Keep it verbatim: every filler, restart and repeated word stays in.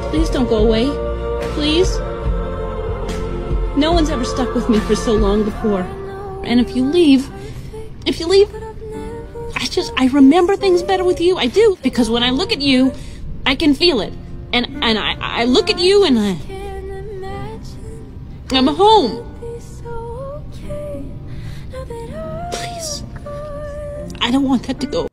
Please don't go away. Please. No one's ever stuck with me for so long before. And if you leave, if you leave, I just, I remember things better with you. I do. Because when I look at you, I can feel it. And, and I, I look at you and I, I'm home. Please. I don't want that to go